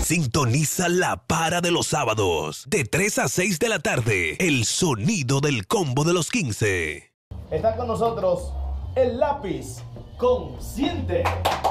Sintoniza La Para de los sábados, de 3 a 6 de la tarde, el sonido del combo de los 15. Está con nosotros el lápiz consciente.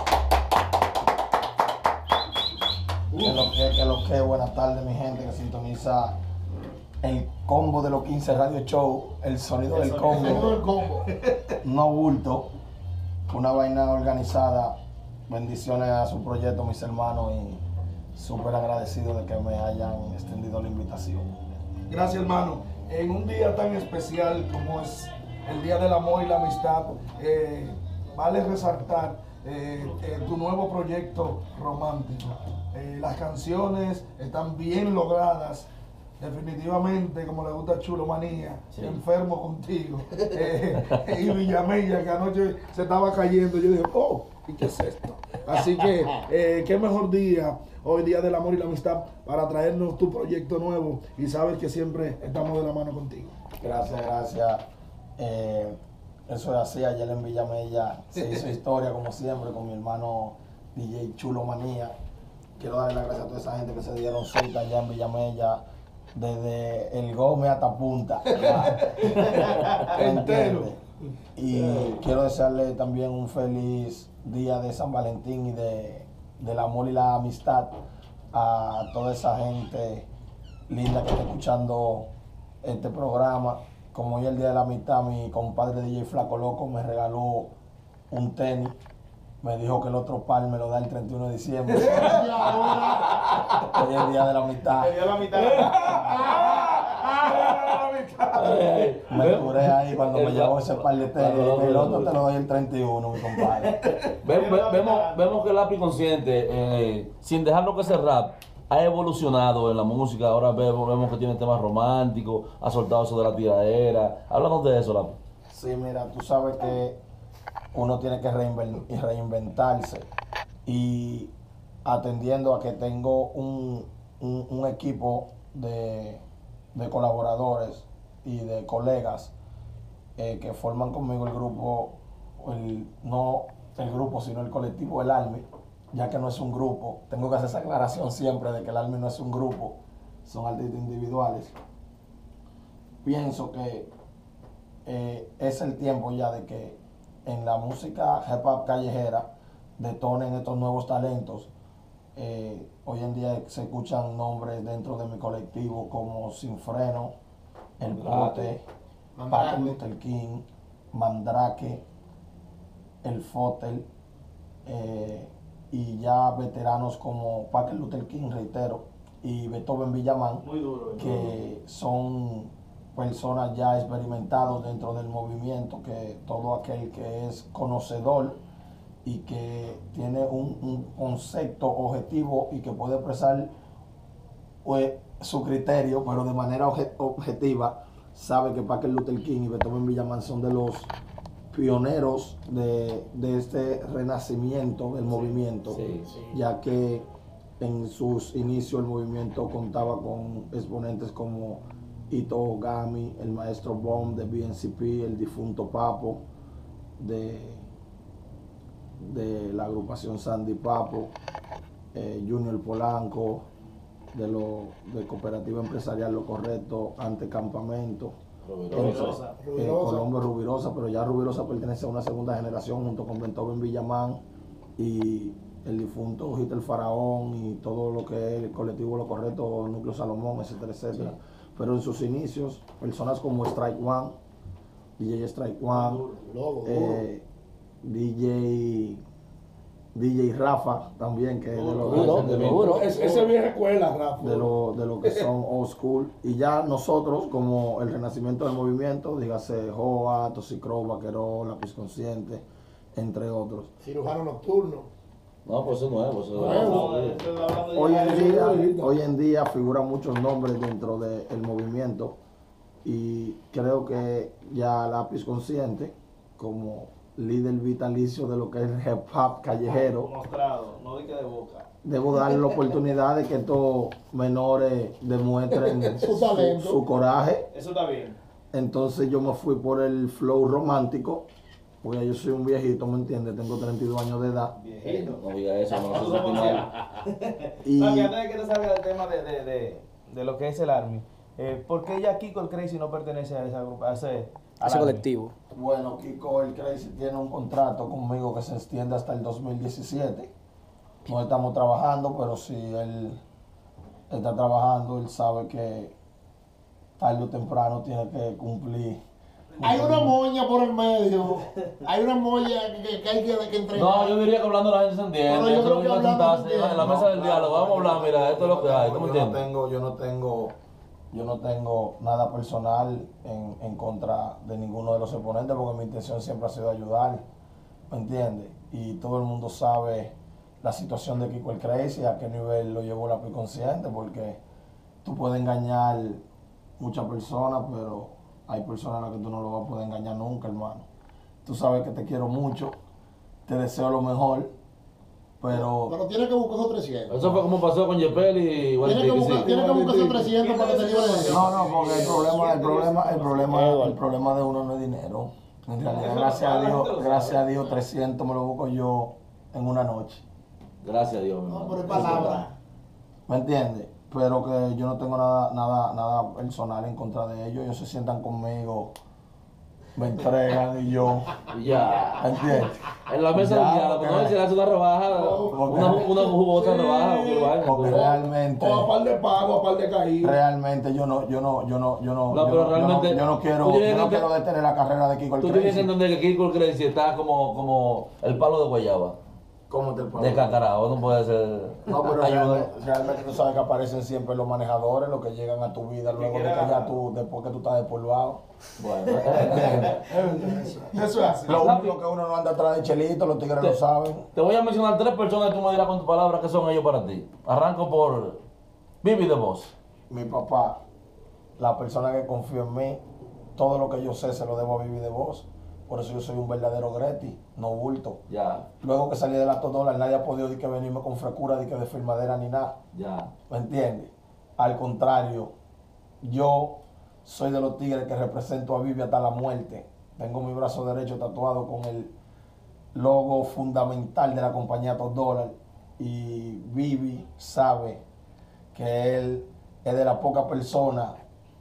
Que buenas tardes, mi gente que sintoniza el combo de los 15 Radio Show, el sonido del combo. No bulto, una vaina organizada. Bendiciones a su proyecto, mis hermanos, y súper agradecido de que me hayan extendido la invitación. Gracias, hermano. En un día tan especial como es el Día del Amor y la Amistad, vale resaltar tu nuevo proyecto romántico. Las canciones están bien logradas. Definitivamente, como le gusta a Chulo Manía, sí. Enfermo contigo. Y Villamella, que anoche se estaba cayendo. Yo dije, oh, ¿y qué es esto? Así que, qué mejor día, hoy Día del Amor y la Amistad, para traernos tu proyecto nuevo. Y sabes que siempre estamos de la mano contigo. Gracias. Eso es así. Ayer en Villamella se hizo historia, como siempre, con mi hermano DJ Chulo Manía. Quiero darle las gracias a toda esa gente que se dieron cita allá en Villamella. Desde el Gómez hasta Punta. Entero. Y quiero desearle también un feliz día de San Valentín y del amor y la amistad a toda esa gente linda que está escuchando este programa. Como hoy es el día de la amistad, mi compadre DJ Flaco Loco me regaló un tenis. Me dijo que el otro par me lo da el 31 de diciembre. Hoy es el día de la mitad. El día de la mitad. Me curé ahí cuando me llevó ese par de tenis. El otro te lo doy el 31, mi compadre. Vemos que el lápiz consciente, sin dejarlo que ese rap, ha evolucionado en la música. Ahora vemos que tiene temas románticos, ha soltado eso de la tiradera. Háblanos de eso, lápiz. Sí, mira, tú sabes que uno tiene que reinventarse, y atendiendo a que tengo un equipo de colaboradores y de colegas que forman conmigo el grupo, no el grupo sino el colectivo El Army, ya que no es un grupo. Tengo que hacer esa aclaración siempre de que el Army no es un grupo, son artistas individuales. Pienso que es el tiempo ya de que en la música hip hop callejera detonen estos nuevos talentos. Hoy en día se escuchan nombres dentro de mi colectivo como Sin Freno, El Pote, Martin Luther King, Mandrake, El Fotel, y ya veteranos como Martin Luther King, reitero, y Beethoven Villamán, que son personas ya experimentados dentro del movimiento, que todo aquel que es conocedor y que tiene un concepto objetivo y que puede expresar su criterio, pero de manera objetiva, sabe que Martin Luther King y Beethoven Villamán son de los pioneros de este renacimiento del movimiento, ya que en sus inicios el movimiento contaba con exponentes como Ito Gami, el maestro Bomb de BNCP, el difunto Papo de la agrupación Sandy Papo, Junior Polanco de Cooperativa Empresarial Lo Correcto, Ante Campamento, Colombo Rubirosa, pero ya Rubirosa pertenece a una segunda generación junto con Beethoven Villamán y el difunto Hit el Faraón y todo lo que es el colectivo Lo Correcto, Núcleo Salomón, etcétera, etcétera. Sí. Pero en sus inicios, personas como Strike One, DJ Strike One, DJ Rafa también, que es de los esa vieja escuela, Rafa. De lo que son old school. Y ya nosotros, como el renacimiento del movimiento, dígase Joa, Toxicro, Vaqueró, Lápiz Consciente, entre otros. Cirujano Nocturno. No, pues eso es nuevo. Hoy en día figuran muchos nombres dentro del movimiento, y creo que ya Lápiz Consciente, como líder vitalicio de lo que es el hip hop callejero, mostrado, no de que de boca, debo darle la oportunidad de que estos menores demuestren su coraje. Eso está bien. Entonces yo me fui por el flow romántico Porque yo soy un viejito, ¿me entiendes? Tengo 32 años de edad. Viejito. No diga eso, no se siente mal. Y Papi, antes de que te salga del tema de lo que es el Army, ¿por qué ya Kiko el Crazy no pertenece a esa grupo, a ese Ese colectivo. bueno, Kiko el Crazy tiene un contrato conmigo que se extiende hasta el 2017. No estamos trabajando, pero si él está trabajando, él sabe que tarde o temprano tiene que cumplir. Hay una moña por el medio. Hay una moña que hay que entregar. No, yo diría que hablando la gente se entiende. Bueno, yo Eso creo es que lo que hablando sentarse se entiende. en la mesa del diálogo. Vamos a hablar, mira, esto es lo que hay. ¿Tú me entiendes? Yo no tengo nada personal en contra de ninguno de los oponentes porque mi intención siempre ha sido ayudar, ¿me entiendes? Y todo el mundo sabe la situación de Kiko el Crazy, a qué nivel lo llevó la Consciente, porque tú puedes engañar muchas personas, pero hay personas a las que tú no lo vas a poder engañar nunca, hermano. Tú sabes que te quiero mucho, te deseo lo mejor, pero tiene que buscar esos 300. Eso fue como pasó con Yepel y Tiene que buscar esos 300 para que te libren de eso. no, porque el problema de uno no es dinero. En realidad, gracias a Dios, 300 me lo busco yo en una noche. Gracias a Dios, mi No, hermano. pero es palabra. ¿Me entiendes? Pero que yo no tengo nada personal en contra de ellos. Ellos se sientan conmigo, me entregan y yo. Y ya. ¿Me entiendes? En la mesa Ya, del diálogo, porque- no se le hace una rebaja, una jugosa rebaja. Porque realmente, O a par de pago, a par de caídas. realmente yo no pero realmente tú tienes que- quiero detener la carrera de Kiko el Tú tienes que Crazy. entender que Kiko el Crazy está como el palo de guayaba, ¿Cómo te puedo? de cacarao, no puede ser. No, pero ayuda. realmente tú sabes que aparecen siempre los manejadores, los que llegan a tu vida luego de que ya después que tú estás despolvado. Bueno, Eso es así. Lo único que uno no anda atrás de Chelito, los tigres lo saben. te voy a mencionar 3 personas y tú me dirás con tus palabras qué son ellos para ti. Arranco por Vivi de Voz. Mi papá, la persona que confía en mí, todo lo que yo sé se lo debo a Vivi de Voz. Por eso yo soy un verdadero Greti, no bulto. Ya, Luego que salí del acto dólar, nadie ha podido que venirme con frescura de firmadera ni nada. ya. ¿Me entiendes? Al contrario, yo soy de los tigres que represento a Vivi hasta la muerte. Tengo mi brazo derecho tatuado con el logo fundamental de la compañía Top Dollar. Y Vivi sabe que él es de las pocas personas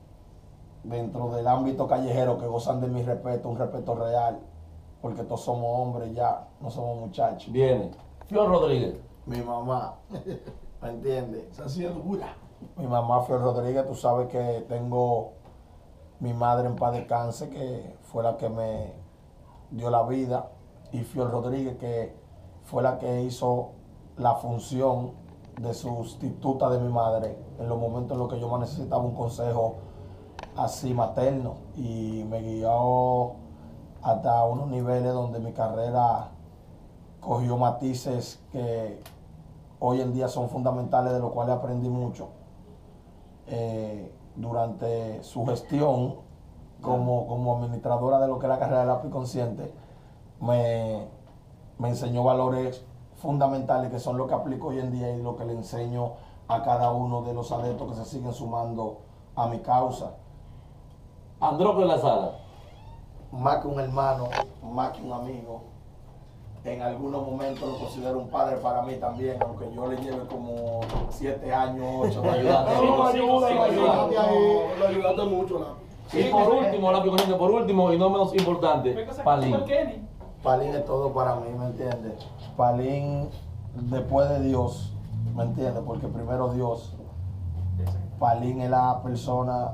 dentro del ámbito callejero que gozan de mi respeto, un respeto real. Porque todos somos hombres ya, no somos muchachos. Viene. Fior Rodríguez. Mi mamá, ¿me entiendes? Se hacía dura. Mi mamá Fior Rodríguez, tú sabes que tengo mi madre en paz descanse, que fue la que me dio la vida, y Fior Rodríguez, que fue la que hizo la función de sustituta de mi madre en los momentos en los que yo más necesitaba un consejo así materno, y me guió hasta unos niveles donde mi carrera cogió matices que hoy en día son fundamentales, de los cuales aprendí mucho. Durante su gestión como administradora de lo que es la carrera de lápiz consciente, me enseñó valores fundamentales que son lo que aplico hoy en día y lo que le enseño a cada uno de los adeptos que se siguen sumando a mi causa. Androco en la sala. Más que un hermano, más que un amigo. En algunos momentos lo considero un padre para mí también, aunque yo le lleve como 7 años, 8 Te años. ayudaste, No, Rico. ayúdate ahí. Lo ayudaste mucho, la. Y por último, lápiz consciente, por último y no menos importante, Palín. Palín es todo para mí, ¿me entiendes? Palín después de Dios, ¿me entiendes? Porque primero Dios. Palín es la persona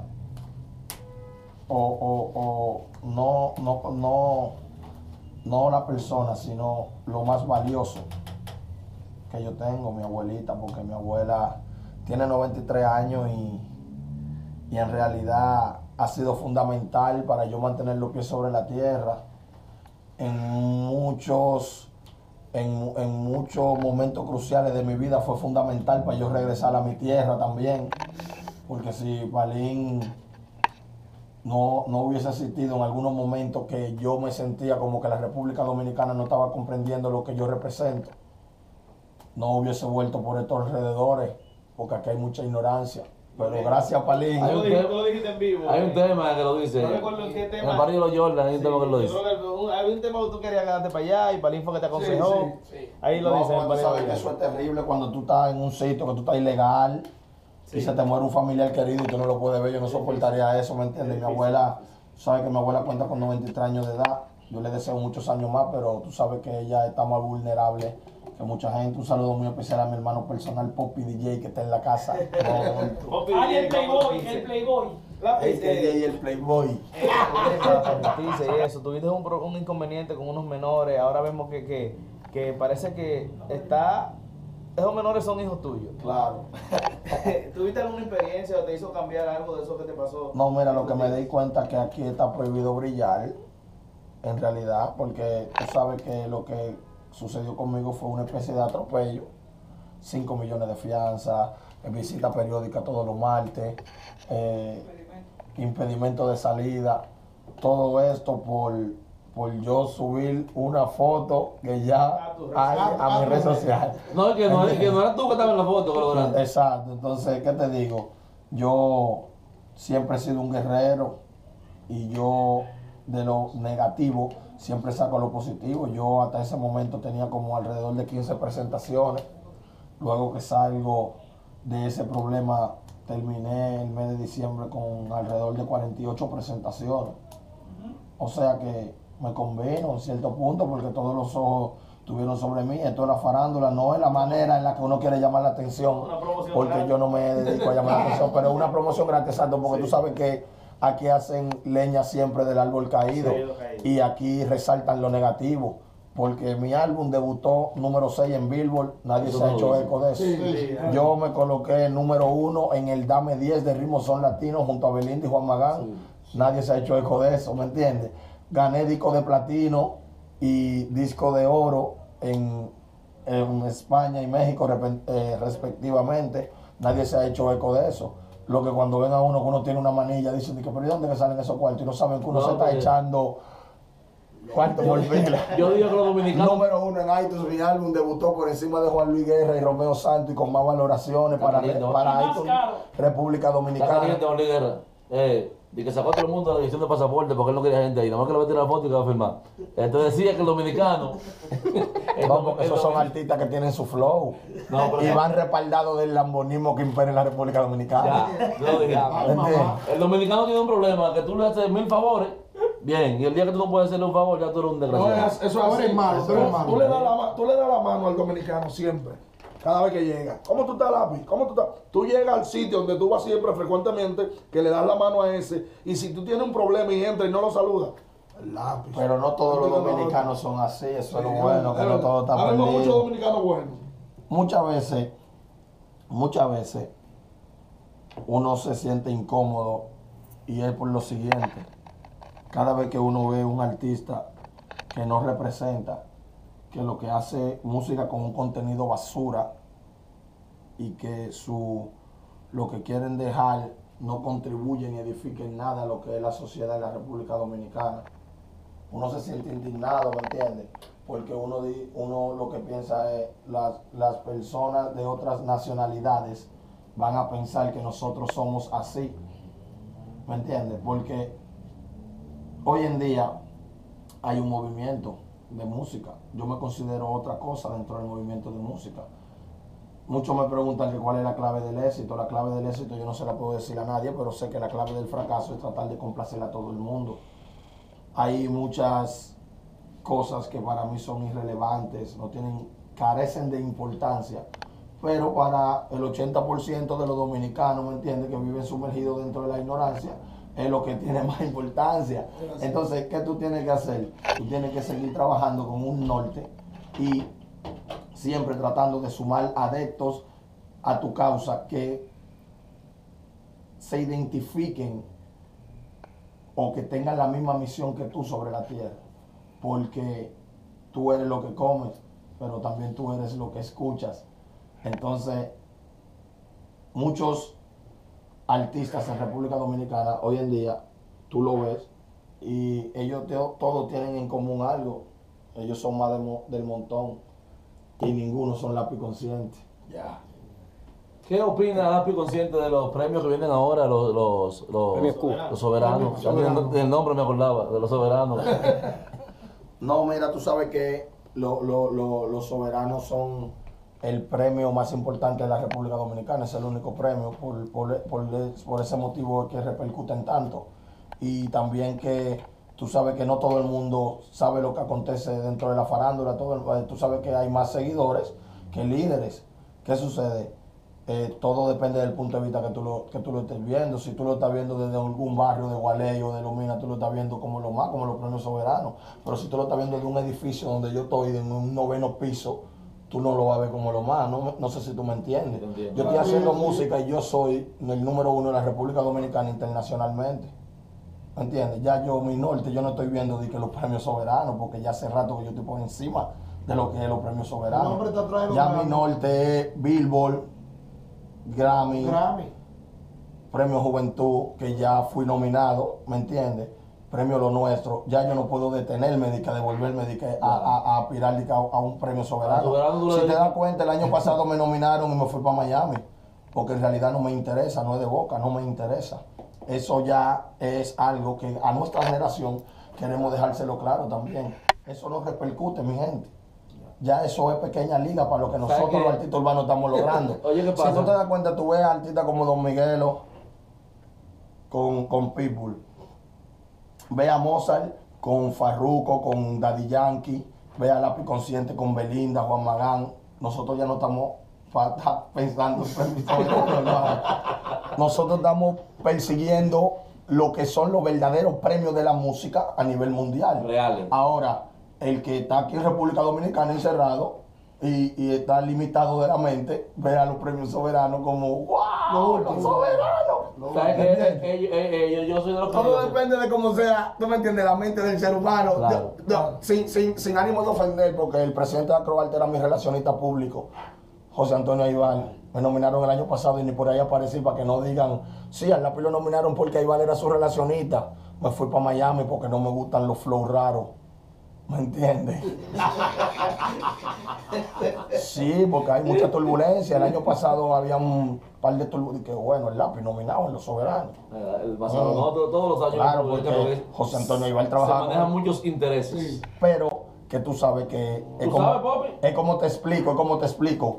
no la persona, sino lo más valioso que yo tengo, mi abuelita, porque mi abuela tiene 93 años y en realidad ha sido fundamental para yo mantener los pies sobre la tierra en muchos momentos cruciales de mi vida. Fue fundamental para yo regresar a mi tierra también, porque si Palín no hubiese existido en algunos momentos que yo me sentía como que la República Dominicana no estaba comprendiendo lo que yo represento, no hubiese vuelto por estos alrededores, porque aquí hay mucha ignorancia. Pero gracias, Palín. Hay un Tú tema- lo dijiste en vivo. Hay un tema que lo dice. No recuerdo en qué En tema. el barrio de los Jordan, hay un tema que lo Yo dice. creo que hay un tema que tú querías quedarte para allá y Palín fue que te aconsejó. Ahí lo No, dice. porque tú sabes que eso es terrible cuando tú estás en un sitio que tú estás ilegal y se te muere un familiar querido y tú no lo puedes ver. Yo no soportaría eso, ¿me entiendes? Mi abuela, tú sabes que mi abuela cuenta con 93 años de edad. Yo le deseo muchos años más, pero tú sabes que ella está más vulnerable que mucha gente. Un saludo muy especial a mi hermano personal, Poppy DJ, que está en la casa. Ay, el Playboy, el Playboy. El DJ y el Playboy. Justicia y eso. Tuviste un inconveniente con unos menores. Ahora vemos que parece que esos menores son hijos tuyos. Claro. ¿Tuviste alguna experiencia o te hizo cambiar algo de eso que te pasó? No, mira, lo que me di cuenta es que aquí está prohibido brillar, en realidad, porque tú sabes que lo que sucedió conmigo fue una especie de atropello, 5 millones de fianza, visita periódica todos los martes, impedimento de salida, todo esto por yo subir una foto que ya hay a mi red social. No, es que no eras tú que estabas en la foto, que lo grande. Exacto, entonces, ¿qué te digo? Yo siempre he sido un guerrero y yo de lo negativo siempre saco lo positivo. Yo hasta ese momento tenía como alrededor de 15 presentaciones. Luego que salgo de ese problema, terminé el mes de diciembre con alrededor de 48 presentaciones. O sea que me convino en cierto punto porque todos los ojos estuvieron sobre mí. Esto es la farándula, no es la manera en la que uno quiere llamar la atención, porque yo no me dedico a llamar la atención, pero es una promoción gratis, exacto, porque tú sabes que aquí hacen leña siempre del árbol caído y aquí resaltan lo negativo, porque mi álbum debutó número 6 en Billboard, nadie se ha hecho eco de eso. Yo me coloqué número 1 en el Dame 10 de Ritmo Son Latino junto a Belinda y Juan Magán, nadie se ha hecho eco de eso, ¿me entiendes? Gané disco de platino y disco de oro en España y México respectivamente, nadie se ha hecho eco de eso. Lo que cuando ven a uno que uno tiene una manilla, dicen, pero ¿y dónde que salen esos cuartos? Y no saben que uno se está echando cuartos por fila. Yo digo que los dominicanos. Número 1 en iTunes, mi álbum debutó por encima de Juan Luis Guerra y Romeo Santos y con más valoraciones para más iTunes, caro. República Está Dominicana. caliente Juan Luis Guerra. De que sacó a todo el mundo la edición de pasaporte porque él no quería gente ahí. Nada más que le va a tirar la foto y que va a firmar. Entonces decía que el dominicano. No, porque esos son artistas que tienen su flow No, pero y van respaldados del lambonismo que impera en la República Dominicana. Ya, yo lo dije. ¿Entiendes? El dominicano tiene un problema, que tú le haces 1000 favores, bien, y el día que tú no puedes hacerle un favor, ya tú eres un No, desgraciado. eso es Tú eres así. malo, tú eres malo. Tú le das la mano al dominicano siempre, cada vez que llega. ¿Cómo tú estás, lápiz? ¿Cómo tú estás? Tú llegas al sitio donde tú vas siempre, frecuentemente, que le das la mano a ese, y si tú tienes un problema y entras y no lo saludas, el lápiz. Pero no todos los Entonces, dominicanos son así, eso es lo bueno, que no todo está Habemos muchos perdido. dominicanos buenos. Muchas veces uno se siente incómodo y es por lo siguiente. Cada vez que uno ve un artista que no representa, que lo que hace música con un contenido basura y que lo que quieren dejar no contribuye ni edifiquen nada a lo que es la sociedad de la República Dominicana, uno se siente indignado, ¿me entiendes? Porque uno lo que piensa es las personas de otras nacionalidades van a pensar que nosotros somos así, ¿me entiendes? Porque hoy en día hay un movimiento de música, yo me considero otra cosa dentro del movimiento de música. Muchos me preguntan que cuál es la clave del éxito. La clave del éxito yo no se la puedo decir a nadie, pero sé que la clave del fracaso es tratar de complacer a todo el mundo. Hay muchas cosas que para mí son irrelevantes, carecen de importancia, pero para el 80% de los dominicanos, ¿me entiendes?, que viven sumergidos dentro de la ignorancia, es lo que tiene más importancia. Entonces, ¿qué tú tienes que hacer? Tú tienes que seguir trabajando con un norte y siempre tratando de sumar adeptos a tu causa que se identifiquen o que tengan la misma misión que tú sobre la tierra, porque tú eres lo que comes, pero también tú eres lo que escuchas. Entonces, muchos artistas en República Dominicana hoy en día, tú lo ves, y ellos todos tienen en común algo. Ellos son más del montón y ninguno son lápiz consciente. Ya. ¿Qué opina Lápiz Consciente de los premios que vienen ahora, los soberanos? El nombre me acordaba, de los soberanos. No, mira, tú sabes que los soberanos son el premio más importante de la República Dominicana, es el único premio, por ese motivo es que repercuten tanto. Y también que tú sabes que no todo el mundo sabe lo que acontece dentro de la farándula, tú sabes que hay más seguidores que líderes. ¿Qué sucede? Todo depende del punto de vista que tú lo estés viendo. Si tú lo estás viendo desde algún barrio de Gualey o de Lomina, tú lo estás viendo como como los premios soberanos. Pero si tú lo estás viendo de un edificio donde yo estoy, en un 9º piso, tú no lo vas a ver como lo más. No sé si tú me entiendes. Yo estoy haciendo música y yo soy el número 1 de la República Dominicana internacionalmente. ¿Me entiendes? Ya mi norte, yo no estoy viendo de que los premios soberanos, porque ya hace rato que yo estoy por encima de lo que es los premios soberanos. Ya mi norte es Billboard, Grammy, Premio Juventud, que ya fui nominado, ¿me entiendes? Premio Lo Nuestro. Ya yo no puedo detenerme de que devolverme de que a aspirar de que a un premio soberano. Si te das cuenta, el año pasado me nominaron y me fui para Miami, porque en realidad no me interesa, no es de boca, no me interesa. Eso ya es algo que a nuestra generación queremos dejárselo claro también. Eso no repercute, mi gente. Ya eso es pequeña liga para lo que nosotros los artistas urbanos estamos logrando. Oye, ¿qué pasa? Si tú te das cuenta, tú ves artistas como Don Miguelo con Pitbull. Ve a Mozart con Farruko, con Daddy Yankee. Ve a Lápiz Consciente con Belinda, Juan Magán. Nosotros ya no estamos pensando en premios soberanos. Nosotros estamos persiguiendo lo que son los verdaderos premios de la música a nivel mundial. Reales. Ahora, el que está aquí en República Dominicana encerrado y está limitado de la mente, ve a los premios soberanos como ¡wow! ¡Los soberanos! ¿Sabes qué? Yo soy de los que... Todo depende de cómo sea, tú me entiendes, la mente del ser humano. Claro. Sin ánimo de ofender, porque el presidente de Acroarte era mi relacionista público, José Antonio Aibal. Me nominaron el año pasado y ni por ahí aparecí para que no digan, sí, al Lápiz lo nominaron porque Aibal era su relacionista. Me fui para Miami porque no me gustan los flows raros. ¿Me entiendes? Sí, porque hay mucha turbulencia. El año pasado había un par de turbulencias. Que bueno, el Lápiz nominado en Los Soberanos. El pasado, todos los años. Claro, porque José Antonio Aibal trabajaba. Se manejan muchos intereses. Sí. Pero que tú sabes que es como te explico.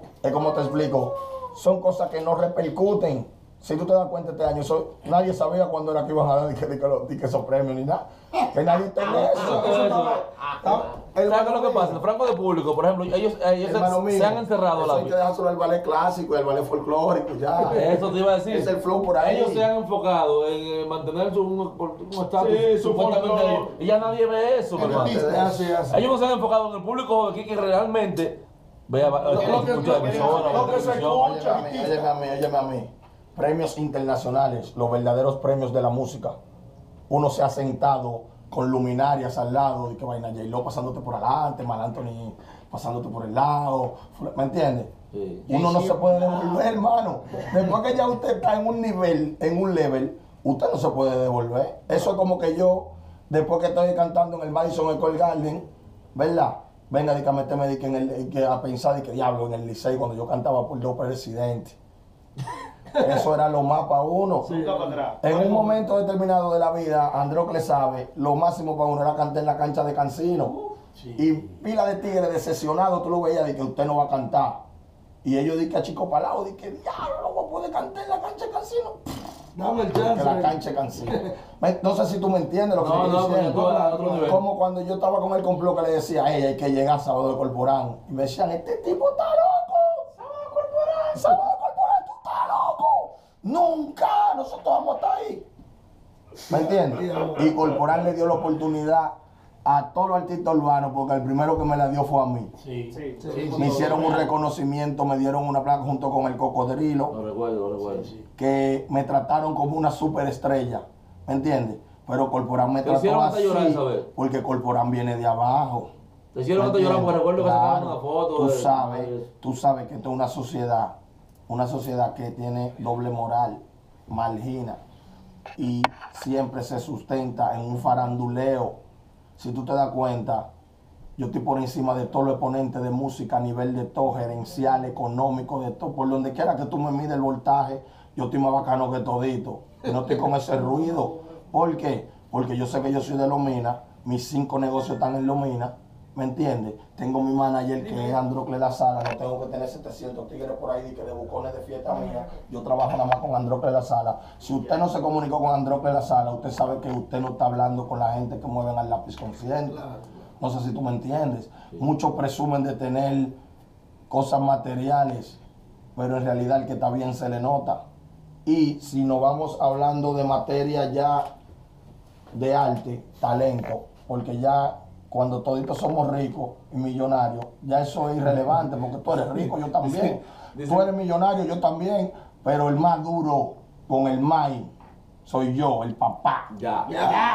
Son cosas que no repercuten. Si tú te das cuenta este año, nadie sabía cuándo era que iban a dar que esos premios ni nada. Que nadie entiende eso. ¿Sabes qué es lo que pasa? El franco de público, por ejemplo, ellos se han encerrado a la vida. Hay que dejar solo el ballet clásico y el ballet folclórico, ya. Eso te iba a decir. Es el flow por ahí. Ellos se han enfocado en mantener un estatus supuestamente. Y ya nadie ve eso, hermano. Ellos no se han enfocado en el público aquí que realmente vea lo que se escucha. Óyeme a mí. Premios internacionales, los verdaderos premios de la música. Uno se ha sentado con luminarias al lado y que vaina J-Lo pasándote por adelante, Mal Anthony pasándote por el lado, ¿me entiendes? Sí. Uno no se puede devolver, hermano. Después que ya usted está en un nivel, en un level, usted no se puede devolver. Eso es como que yo, después que estoy cantando en el Madison Square Garden, ¿verdad? Venga, a meterme a pensar que diablo en el Licey cuando yo cantaba por 2 presidentes. Eso era lo más para uno. Sí. En un momento determinado de la vida, Andrócles sabe, lo máximo para uno era cantar en la cancha de Cancino. Sí. Y pila de tigres decepcionados, tú lo veías de que usted no va a cantar. Y ellos dicen a Chico Palao, de que diablo, no voy a poder cantar en la cancha de Cancino. Dame el chance. Que la cancha de Cancino. No sé si tú me entiendes lo que estoy diciendo. Como cuando yo estaba con el complot que le decía, hay que llegar a Sábado de Corporán. Y me decían, este tipo está loco. Sábado de Corporán. Sábado de Corporán, tú estás loco. Nunca, nosotros vamos a estar ahí. ¿Me entiendes? Y Corporán le dio la oportunidad a todos los artistas urbanos, porque el primero que me la dio fue a mí. Sí. Me hicieron un reconocimiento, me dieron una placa junto con el Cocodrilo. Lo recuerdo. Que me trataron como una superestrella, ¿me entiendes? Pero Corporán me trató así, porque Corporán viene de abajo. Te hicieron hasta llorar, porque recuerdo que sacaron una foto. Tú sabes que esto es una sociedad que tiene doble moral, margina, y siempre se sustenta en un faranduleo. Si tú te das cuenta, Yo estoy por encima de todos los exponentes de música a nivel de todo, gerencial, económico, de todo. Por donde quiera que tú me mides el voltaje, yo estoy más bacano que todito. Y no estoy con ese ruido. ¿Por qué? Porque yo sé que yo soy de Lomina, mis 5 negocios están en Lomina, ¿me entiendes? Tengo mi manager que es Androcle La Sala, no tengo que tener 700 tigres por ahí de bucones de fiesta mía. Yo trabajo nada más con Androcle La Sala. Si usted no se comunicó con Androcle La Sala, usted sabe que usted no está hablando con la gente que mueven al lápiz consciente. No sé si tú me entiendes. Muchos presumen de tener cosas materiales, pero en realidad el que está bien se le nota. Y si nos vamos hablando de materia ya de arte, talento, porque ya cuando toditos somos ricos y millonarios, ya eso es irrelevante, porque tú eres rico, yo también. Tú eres millonario, yo también, pero el más duro con el maíz soy yo, el papá. Ya.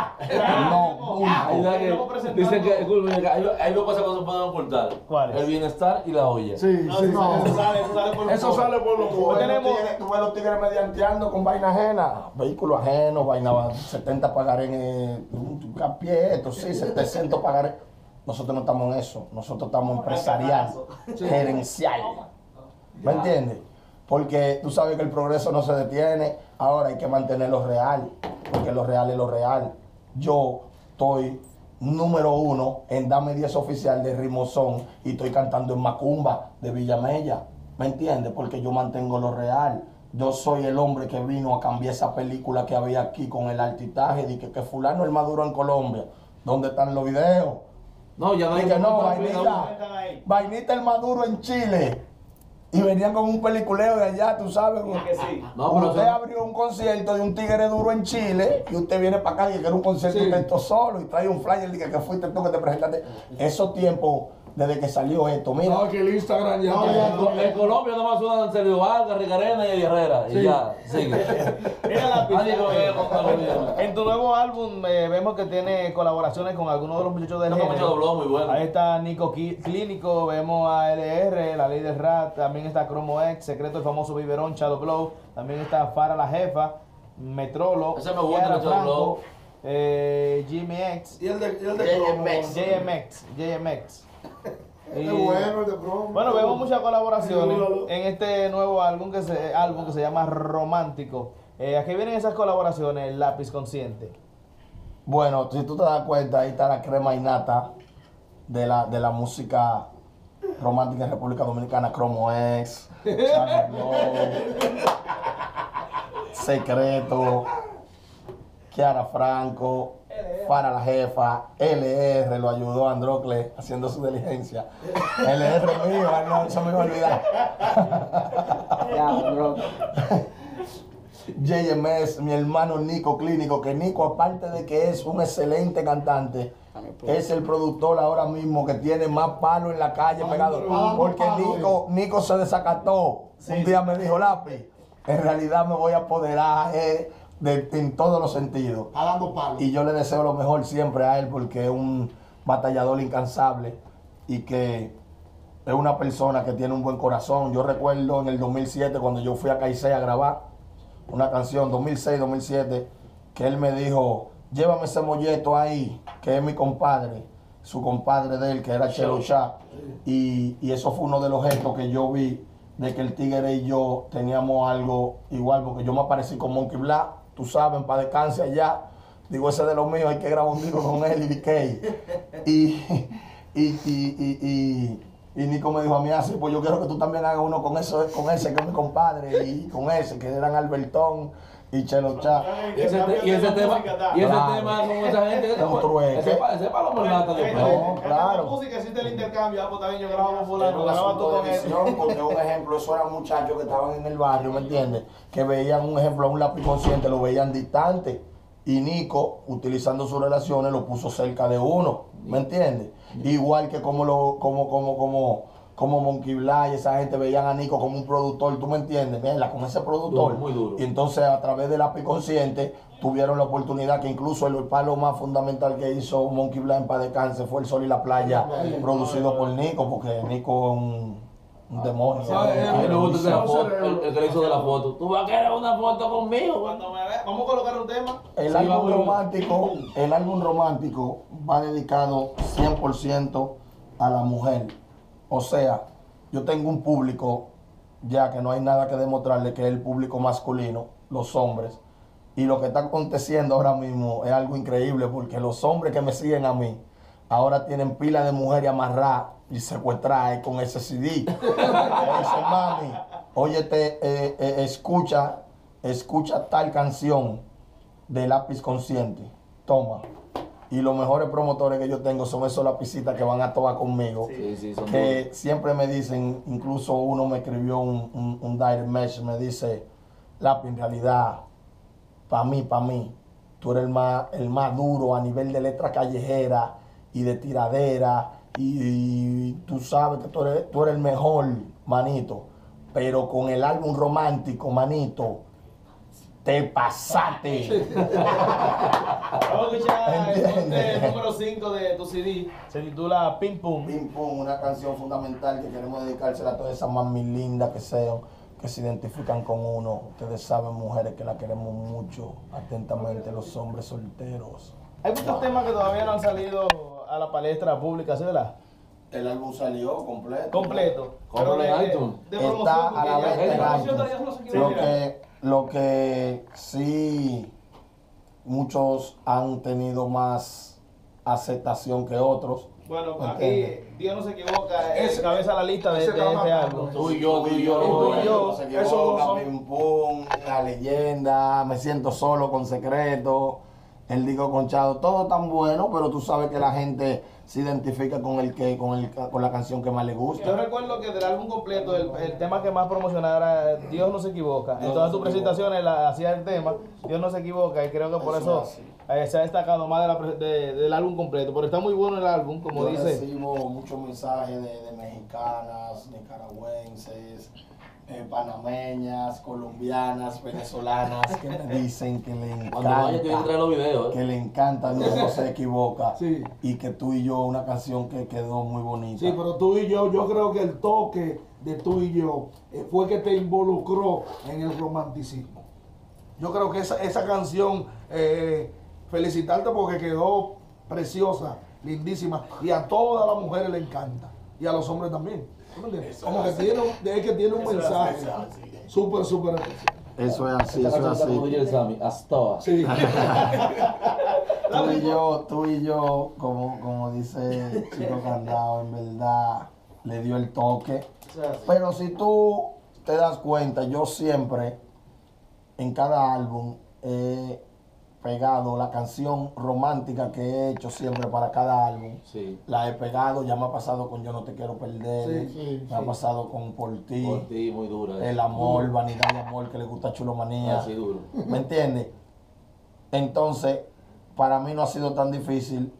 No, punto. Dicen que hay dos cosas que no se pueden ocultar. ¿Cuáles? El bienestar y la olla. Sí, No, sí, no, sí. eso sale por los Eso sale por lo que Tú ves los tigres medianteando con vaina ajena, vehículos ajenos, vaina 70 pagaré en un pie, esto sí, 700 pagaré. Nosotros no estamos en eso, nosotros estamos empresarial, gerencial. ¿Me entiendes? Porque tú sabes que el progreso no se detiene, ahora hay que mantenerlo real, porque lo real es lo real. Yo estoy número 1 en Dame 10 Oficial de Rimozón y estoy cantando en Macumba de Villamella, ¿me entiendes? Porque yo mantengo lo real. Yo soy el hombre que vino a cambiar esa película que había aquí con el altitaje, de que fulano el Maduro en Colombia. ¿Dónde están los videos? No, ya no hay Y que no, están ahí. vainita el Maduro en Chile. Y venían con un peliculeo de allá, tú sabes. Que sí. No, pero Usted eso- abrió un concierto de un tigre duro en Chile y usted viene para acá y quiere un concierto de esto solo y trae un flyer y que fuiste tú que te presentaste. Esos tiempos, desde que salió esto, mira. No, que el Instagram ya. En Colombia nomás suenan Sergio Vargas, Ricarena y Eddie Herrera. Y ya, sigue. Mira la pista. Nadie que me vaya a contar lo mismo. En tu nuevo álbum vemos que tiene colaboraciones con algunos de los muchachos del Ese muchacho género. dobló muy bueno. Ahí está Nico Clínico, vemos a LR, La Ley del Rap, también está Cromo X, Secreto el famoso Biberón, Shadow Blow, también está Fara la Jefa, Metrolo, Ese me gusta, Kiara el Shadow Franco, Jimmy X, Y el de JMX. Y- Es bueno el de Cromo. Bueno, vemos muchas colaboraciones Ayúdalo. en este nuevo álbum que se llama Romántico. ¿A qué vienen esas colaboraciones? El Lápiz Consciente. Bueno, si tú te das cuenta, ahí está la crema innata de la música romántica en República Dominicana, Cromo X, Shadow Blow, Secreto, Kiara Franco, Fara la Jefa, LR lo ayudó a Androcle haciendo su diligencia. LR mío, ay, no, eso me iba a olvidar. JMS, mi hermano Nico Clínico, que Nico, aparte de que es un excelente cantante, es el productor ahora mismo que tiene más palo en la calle pegado. Porque Nico se desacató. Un día me dijo, Lápiz, en realidad me voy a apoderar en todos los sentidos. Está dando palo. Y yo le deseo lo mejor siempre a él porque es un batallador incansable y que es una persona que tiene un buen corazón. Yo recuerdo en el 2007 cuando yo fui a Caicé a grabar una canción, 2006-2007, que él me dijo, llévame ese molleto ahí, que es mi compadre, su compadre de él, que era Chelo Chá. Y eso fue uno de los gestos que yo vi de que el tigre y yo teníamos algo igual, porque yo me aparecí con Monkey Black, tú sabes, para descanse allá. Digo, ese de los míos, hay que grabar un disco con él y DK. Y Nico me dijo a mí así, pues yo quiero que tú también hagas uno con ese que es mi compadre, y con ese, que eran Albertón y Chelo Chá. Y ese tema con esa gente, Un trueque. ese para los mornatos de No, La claro. música existe el intercambio, pues también yo grabo con Era fulano, un graba tú asunto con de él. visión, porque un ejemplo, eso eran muchachos que estaban en el barrio, ¿me entiendes? Que veían un ejemplo a un lápiz consciente, lo veían distante. Y Nico, utilizando sus relaciones, lo puso cerca de uno, ¿me entiendes? Igual que como Monkey Black y esa gente veían a Nico como un productor, ¿tú me entiendes? Mira, con ese productor. Duro, muy duro. Y entonces a través del lápiz consciente tuvieron la oportunidad que incluso el palo más fundamental que hizo Monkey Black en Paz Descanse fue El Sol y la Playa, producido por Nico, porque Nico es un demonio. A mí me gusta la foto, el que le hizo de la foto. ¿Tú vas a querer una foto conmigo? Cuando me ve, vamos a colocar un tema. El Sí, álbum vamos. romántico va dedicado 100% a la mujer. O sea, yo tengo un público ya que no hay nada que demostrarle, que es el público masculino, los hombres. Y lo que está aconteciendo ahora mismo es algo increíble porque los hombres que me siguen a mí ahora tienen pila de mujeres amarradas y secuestradas con ese CD. Dice, mami, óyete, escucha tal canción de Lápiz Consciente. Toma. Y los mejores promotores que yo tengo son esos lapicitas que van a tocar conmigo. Sí, son que duros. siempre me dicen, incluso uno me escribió un direct message, me dice, Lápiz, en realidad, para mí, tú eres el más duro a nivel de letra callejera y de tiradera, y tú sabes que tú eres el mejor, manito, pero con el álbum romántico, manito, te pasaste. Vamos a escuchar el ¿Entiendes? corte número 5 de tu CD. Se titula Pim Pum. Pim Pum, una canción fundamental que queremos dedicársela a todas esas mami lindas que sean, que se identifican con uno. Ustedes saben, mujeres, que la queremos mucho. Atentamente, los hombres solteros. Hay muchos temas que todavía no han salido a la palestra pública, ¿sí, verdad? El álbum salió completo. Completo. Cómpralo Pero en iTunes. de Está promoción, a la porque venta ya- en promoción iTunes. todavía no se Lo quiere. lo que sí muchos han tenido más aceptación que otros. Bueno, ¿Me aquí entiendes? Dios no se equivoca, es Ese- cabeza la lista de ese este está matando. álbum. Tú y yo. Tú y yo. Se Eso equivoca, son- Pim Pum, La Leyenda, Me Siento Solo con Secreto, El Digo Conchado, todo tan bueno, pero tú sabes que la gente se identifica con la canción que más le Yo gusta. recuerdo que del álbum completo, el tema que más promocionaba era Dios no se equivoca. En Dios todas no tus se equivoca. presentaciones hacía el tema Dios no se equivoca, y creo que por Eso eso es así. se ha destacado más del álbum completo. Pero está muy bueno el álbum, como Yo dice. recibo muchos mensajes de mexicanas, nicaragüenses, panameñas, colombianas, venezolanas, que me dicen que le Cuando vaya, tienes que traer encanta, los videos. que le encanta Dios no se equivoca, Sí. y que Tú y Yo, una canción que quedó muy bonita. Sí, pero tú y yo creo que el toque de tú y yo fue que te involucró en el romanticismo. Yo creo que esa canción, felicitarte porque quedó preciosa, lindísima, y a todas las mujeres le encanta, y a los hombres también. ¿Tú me entiendes? Como que tiene un mensaje súper especial. Eso es así, Esta eso es canción está con así. DJ Sammy, Astoa. Sí. Tú y yo, como dice Chico Candado, en verdad le dio el toque. Pero si tú te das cuenta, yo siempre, en cada álbum, he pegado la canción romántica que he hecho siempre para cada álbum. Sí. La he pegado, ya me ha pasado con Yo No Te Quiero Perder, me ha pasado con Por Ti, Por ti, muy dura. El Amor, Vanidad y Amor, que le gusta Chulomanía. Así duro. ¿Me entiendes? Entonces, para mí no ha sido tan difícil.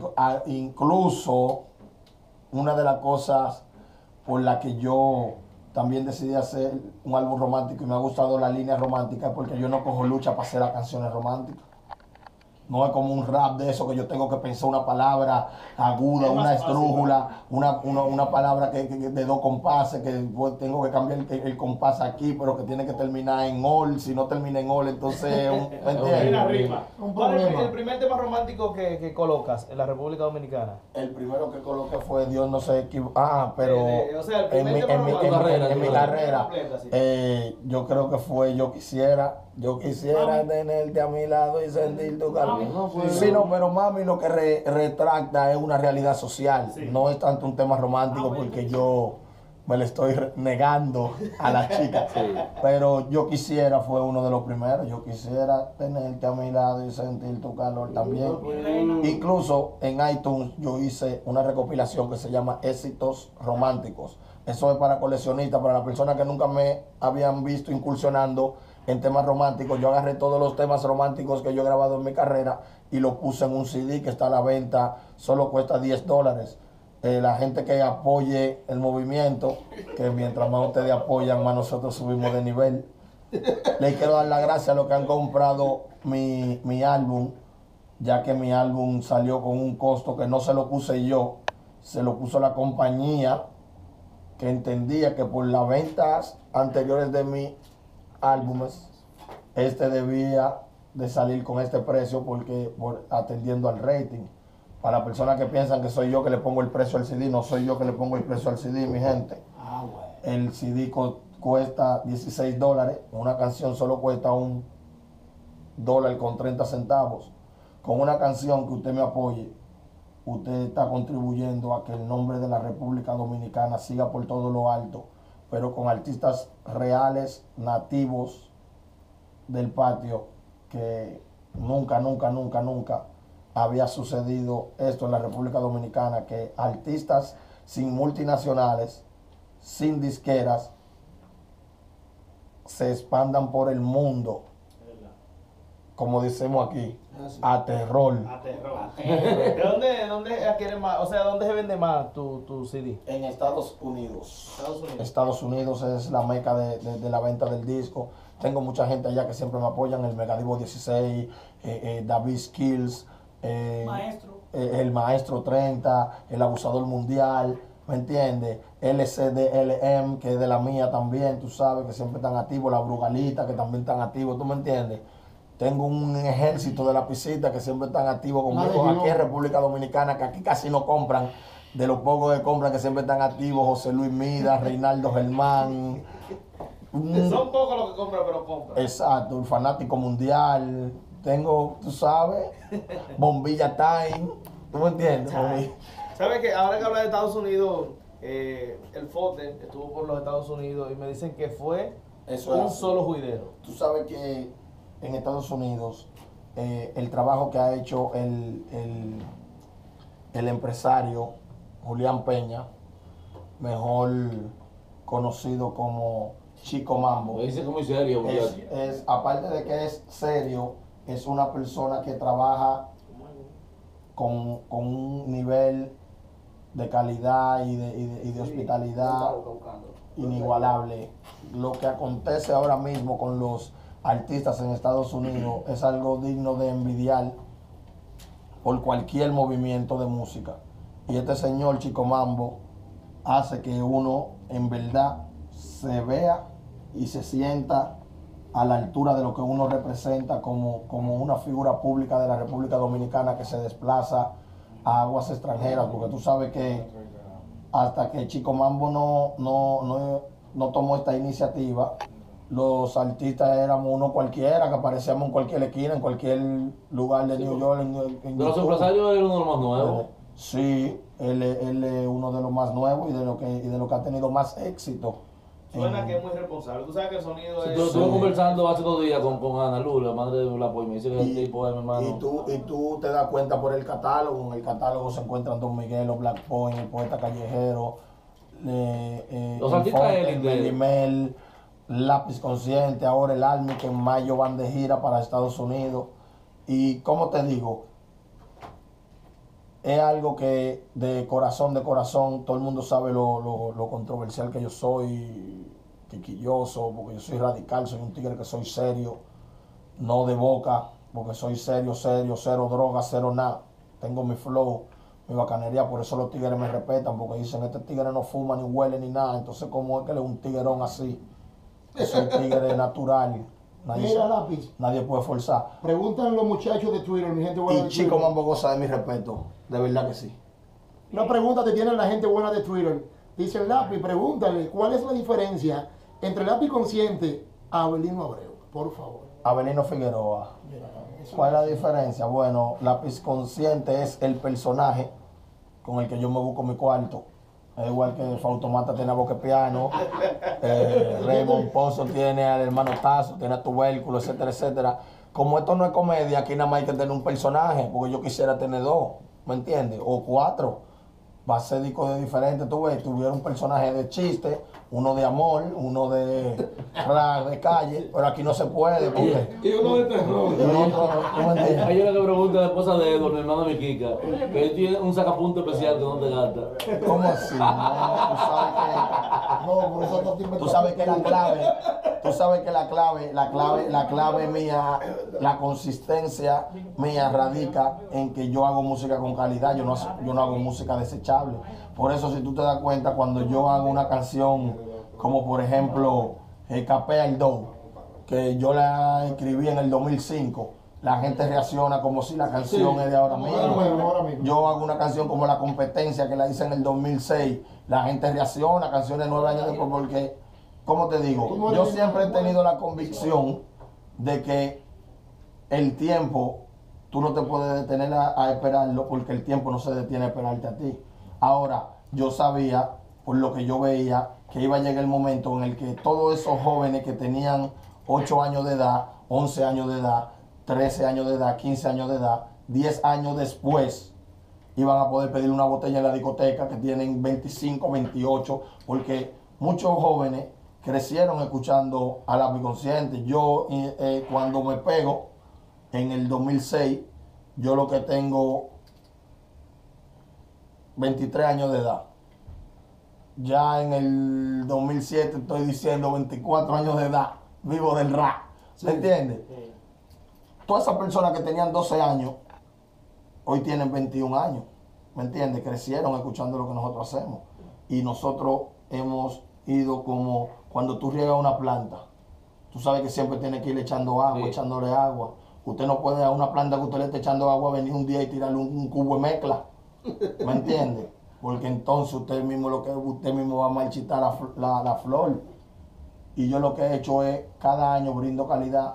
Incluso, una de las cosas por la que yo también decidí hacer un álbum romántico y me ha gustado la línea romántica es porque yo no cojo lucha para hacer las canciones románticas. No es como un rap de eso que yo tengo que pensar una palabra aguda, una esdrújula, una palabra de dos compases, que pues, tengo que cambiar el compás aquí, pero que tiene que terminar en all. Si no termina en all, entonces, ¿me entiendes? Un ¿Cuál es problema. el primer tema romántico que colocas en la República Dominicana? El primero que coloqué fue Dios no se equivoca. Pero o sea, el en primer mi, tema en mi- romántico. en mi Tu carrera, completa, sí. yo creo que fue Yo quisiera tenerte a mi lado y sentir tu calor. Sí, no, pero mami lo que retracta es una realidad social. No es tanto un tema romántico porque yo me le estoy negando a la chica. Pero Yo quisiera fue uno de los primeros. Yo quisiera tenerte a mi lado y sentir tu calor también. Incluso en iTunes yo hice una recopilación que se llama Éxitos Románticos. Eso es para coleccionistas, para las personas que nunca me habían visto incursionando en temas románticos. Yo agarré todos los temas románticos que yo he grabado en mi carrera y lo puse en un CD que está a la venta, solo cuesta $10. La gente que apoye el movimiento, que mientras más ustedes apoyan, más nosotros subimos de nivel. Les quiero dar las gracias a los que han comprado mi álbum, ya que mi álbum salió con un costo que no se lo puse yo, se lo puso la compañía, que entendía que por las ventas anteriores de mis álbumes, debía de salir con este precio porque atendiendo al rating. Para las personas que piensan que soy yo que le pongo el precio al CD, no soy yo que le pongo el precio al CD, mi gente. Ah, bueno. El CD cuesta $16. Una canción solo cuesta $1.30. Con una canción que usted me apoye, usted está contribuyendo a que el nombre de la República Dominicana siga por todo lo alto, pero con artistas reales, nativos del patio, que nunca había sucedido esto en la República Dominicana, que artistas sin multinacionales, sin disqueras, se expandan por el mundo, como decimos aquí, a terror. ¿De dónde adquiere más? O sea, ¿dónde se vende más tu CD? En Estados Unidos. Estados Unidos. Estados Unidos es la meca de la venta del disco. Tengo mucha gente allá que siempre me apoyan, el Megadivo 16, David Skills, el Maestro 30, el Abusador Mundial, ¿me entiendes? LCDLM, que es de la mía también, tú sabes, que siempre están activos, la Brugalita, que también están activos, ¿tú me entiendes? Tengo un ejército de lapicitas que siempre están activos conmigo aquí en República Dominicana, que aquí casi no compran. De los pocos que compran, que siempre están activos, José Luis Mida, Reinaldo Germán. Son pocos los que compran, pero compran. Exacto, el fanático mundial. Tengo, tú sabes, Bombilla Time. ¿Tú me entiendes? ¿Sabes que ahora que habla de Estados Unidos, el Fote estuvo por los Estados Unidos y me dicen que fue Eso es un así. solo juidero? Tú sabes que en Estados Unidos el trabajo que ha hecho el empresario Julián Peña, mejor conocido como Chico Mambo, Me dice que muy serio, muchacho. aparte de que es serio, es una persona que trabaja con un nivel de calidad y de hospitalidad inigualable. Lo que acontece ahora mismo con los artistas en Estados Unidos es algo digno de envidiar por cualquier movimiento de música. Y este señor Chico Mambo hace que uno en verdad se vea y se sienta a la altura de lo que uno representa como una figura pública de la República Dominicana que se desplaza a aguas extranjeras, porque tú sabes que hasta que Chico Mambo no tomó esta iniciativa, los artistas éramos uno cualquiera, que aparecíamos en cualquier esquina, en cualquier lugar de New York. En De los YouTube. empresarios era uno de los más nuevos. Sí, él es uno de los más nuevos y de lo que ha tenido más éxito. Suena que es muy responsable. Tú sabes que el sonido es... Estuve conversando hace 2 días con Ana Lu, la madre de Blapo, y me dice que el tipo es mi hermano. Y tú te das cuenta por el catálogo. En el catálogo se encuentran Don Miguel, los Black Point, el Poeta Callejero, Los artistas élite. Melimel, Lápiz Consciente, ahora el Army, que en mayo van de gira para Estados Unidos. Y como te digo, es algo que de corazón, todo el mundo sabe lo controversial que yo soy, quisquilloso, porque yo soy radical, soy un tigre que soy serio, no de boca, porque soy serio, cero droga, cero nada. Tengo mi flow, mi bacanería, por eso los tigres me respetan, porque dicen, este tigre no fuma, ni huele, ni nada. Entonces, ¿cómo es que él es un tiguerón así? Yo soy tigre natural. Mira, Lápiz, Nadie puede forzar. preguntan los muchachos de Twitter, mi gente buena Y de Chico Twitter. Mambo goza de mi respeto, de verdad que sí. Una pregunta que tiene la gente buena de Twitter. Dice Lápiz, pregúntale, ¿cuál es la diferencia entre Lápiz Consciente a Abelino Abreu? Por favor. Avelino Figueroa. ¿Cuál es la diferencia? Bueno, Lápiz Consciente es el personaje con el que yo me busco mi cuarto. Es igual que Fautomata tiene a Boque Piano, Raymond Pozo tiene al hermano Tazo, tiene a Tubérculo, etcétera, etcétera. Como esto no es comedia, aquí nada más hay que tener un personaje, porque yo quisiera tener 2, ¿me entiendes? O 4. Va a ser discos diferentes, tú ves, tuviera un personaje de chiste, uno de amor, uno de rap, de calle, pero aquí no se puede, porque... Y uno de terror. y otro, ¿tú me entiendes? Hay una que pregunta a la esposa de Edward, mi hermano de mi Kika, que él tiene un sacapunto especial que no te gasta. ¿Cómo así? No, por eso no Tú sabes que la clave mía, la consistencia mía radica en que yo hago música con calidad, yo no hago música desechable. Por eso, si tú te das cuenta, cuando yo hago una canción, como por ejemplo Capea el Do, que yo la escribí en el 2005, la gente reacciona como si la canción es de ahora mismo. Ahora mismo. Yo hago una canción como La Competencia, que la hice en el 2006. La gente reacciona, canciones 9 años después, porque, como te digo, yo siempre he tenido la convicción de que el tiempo, tú no te puedes detener a esperarlo, porque el tiempo no se detiene a esperarte a ti. Ahora, yo sabía, por lo que yo veía, que iba a llegar el momento en el que todos esos jóvenes que tenían 8 años de edad, 11 años de edad, 13 años de edad, 15 años de edad, 10 años después, iban a poder pedir una botella en la discoteca, que tienen 25, 28, porque muchos jóvenes crecieron escuchando a Lápiz Consciente. Yo, cuando me pego, en el 2006, yo lo que tengo 23 años de edad. Ya en el 2007 estoy diciendo 24 años de edad, vivo del rap. ¿Me entiendes? Sí. Todas esas personas que tenían 12 años, hoy tienen 21 años. ¿Me entiendes? Crecieron escuchando lo que nosotros hacemos. Y nosotros hemos ido como cuando tú riegas una planta. Tú sabes que siempre tienes que ir echando agua, Sí. echándole agua. Usted no puede a una planta que usted le esté echando agua venir un día y tirarle un cubo de mezcla. ¿Me entiende? Porque entonces usted mismo va a marchitar la flor. Y yo lo que he hecho es, cada año brindo calidad.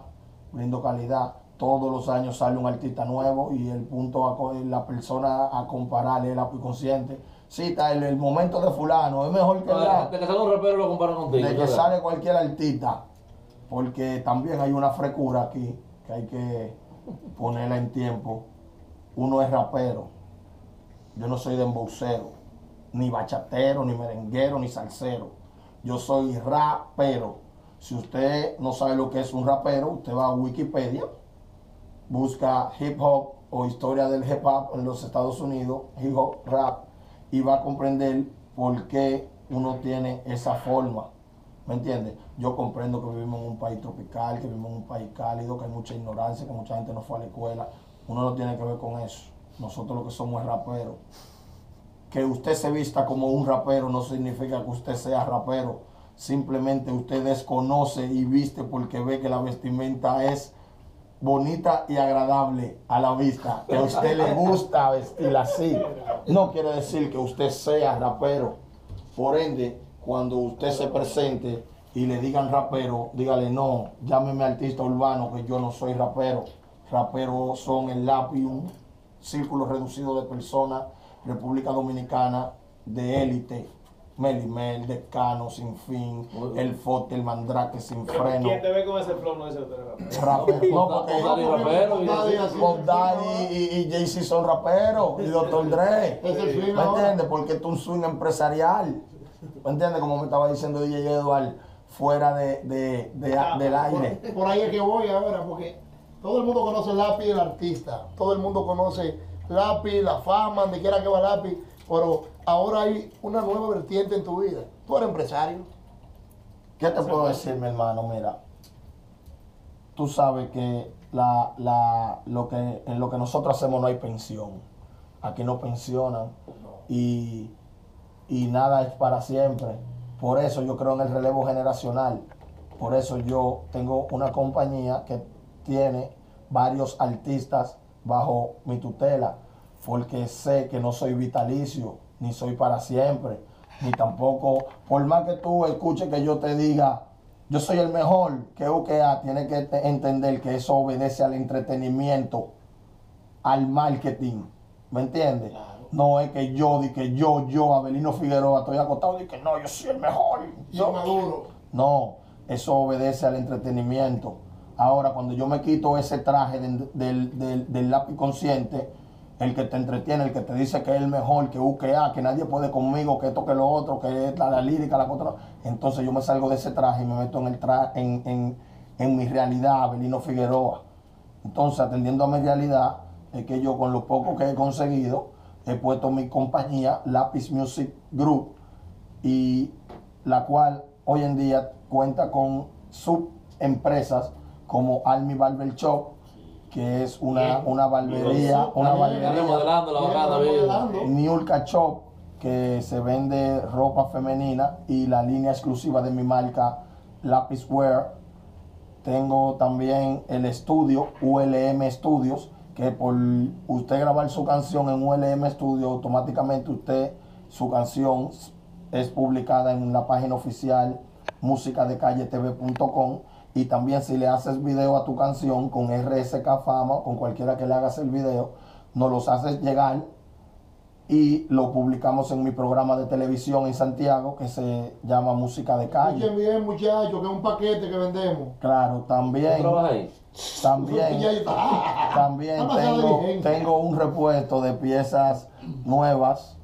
Todos los años sale un artista nuevo y el punto, la persona a compararle el Lápiz Consciente. Sí, está el momento de fulano, es mejor que De que salga un rapero lo comparan contigo. de que ¿verdad? sale cualquier artista. Porque también hay una frescura aquí que hay que ponerla en tiempo. Uno es rapero. Yo no soy dembowcero, ni bachatero, ni merenguero, ni salsero. Yo soy rapero. Si usted no sabe lo que es un rapero, usted va a Wikipedia, busca hip hop o historia del hip hop en los Estados Unidos, hip hop, rap, y va a comprender por qué uno tiene esa forma. ¿Me entiendes? Yo comprendo que vivimos en un país tropical, que vivimos en un país cálido, que hay mucha ignorancia, que mucha gente no fue a la escuela. Uno no tiene que ver con eso. Nosotros lo que somos es raperos. Que usted se vista como un rapero no significa que usted sea rapero. Simplemente usted desconoce y viste porque ve que la vestimenta es bonita y agradable a la vista. Que a usted le gusta vestir así. No quiere decir que usted sea rapero. Por ende, cuando usted se presente y le digan rapero, dígale no, llámeme artista urbano, que yo no soy rapero. Raperos son el Lápiz, un círculo reducido de personas, República Dominicana, de élite. Melimel, Decano, Sin Fin, El Fote, El Mandrake, Sin Freno. ¿Quién te ve con ese flow no dice usted es rapero? Rapero. No, porque Bob Daddy rapero, y Bob Daddy y Jay-Z son raperos, y Dr. Dre. Es el swing ¿Me ahora. entiendes? Porque esto es un swing empresarial. ¿Me entiendes? Como me estaba diciendo DJ Edward, fuera del aire. Por ahí es que voy ahora, porque todo el mundo conoce Lápiz, el artista. Todo el mundo conoce Lápiz, la fama, donde quiera que va Lápiz. Pero ahora hay una nueva vertiente en tu vida. Tú eres empresario. ¿Qué te puedo decir, mi hermano? Mira, tú sabes que en lo que nosotros hacemos no hay pensión. Aquí no pensionan y nada es para siempre. Por eso yo creo en el relevo generacional. Por eso yo tengo una compañía que tiene varios artistas bajo mi tutela, porque sé que no soy vitalicio, ni soy para siempre, ni tampoco, por más que tú escuches que yo te diga, yo soy el mejor, que UKA tiene que entender que eso obedece al entretenimiento, al marketing, ¿me entiendes? No es que yo, Abelino Figueroa, estoy acostado y que no, yo soy el mejor. Yo maduro. No, eso obedece al entretenimiento. Ahora, cuando yo me quito ese traje del Lápiz Consciente, el que te entretiene, el que te dice que es el mejor, que UKA, que nadie puede conmigo, que esto, que lo otro, que es la lírica, la contra. Entonces yo me salgo de ese traje y me meto en mi realidad, Abelino Figueroa. Entonces, atendiendo a mi realidad, es que yo con lo poco que he conseguido, he puesto mi compañía, Lápiz Music Group, y la cual hoy en día cuenta con subempresas como Army Barber Shop, que es una barbería, Remodelando la bacana, bien. Niulka Shop, que se vende ropa femenina, y la línea exclusiva de mi marca, Lápiz Wear, Tengo también el estudio, ULM Studios, que por usted grabar su canción en ULM Studio, automáticamente su canción es publicada en la página oficial musicadecalletv.com. Y también si le haces video a tu canción con RSK Fama, con cualquiera que le hagas el video, nos los haces llegar y lo publicamos en mi programa de televisión en Santiago que se llama Música de Calle. Escuchen bien, muchachos, que es un paquete que vendemos. Claro, también. ¿Tú trabajas ahí? También tengo un repuesto de piezas nuevas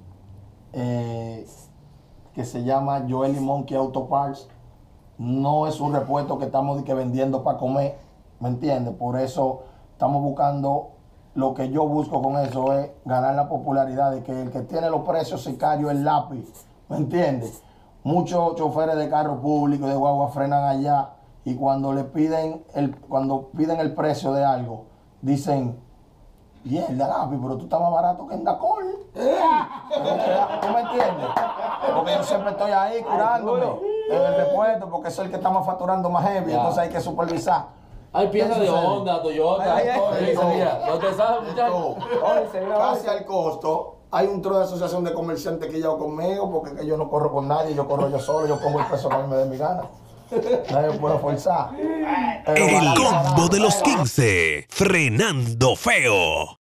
que se llama Joel y Monkey Auto Parts. No es un repuesto que estamos vendiendo para comer, ¿me entiendes? Por eso estamos buscando, lo que yo busco con eso es ganar la popularidad de que el que tiene los precios sicarios es el lápiz, ¿me entiendes? Muchos choferes de carro público de guagua frenan allá y cuando piden el precio de algo, dicen, mierda lápiz, pero tú estás más barato que en Dacol. ¿Tú me entiendes? Porque yo siempre estoy ahí curándome en el repuesto, porque es el que estamos facturando más heavy, entonces hay que supervisar. Hay piezas de Honda, Toyota. ¿Usted sabe, muchachos? Casi al costo. Hay un tro de asociación de comerciantes que llevo conmigo, porque yo no corro con nadie, yo corro yo solo, yo pongo el peso que a mí me dé mi gana. Nadie me puede forzar. El combo de los 15, frenando feo.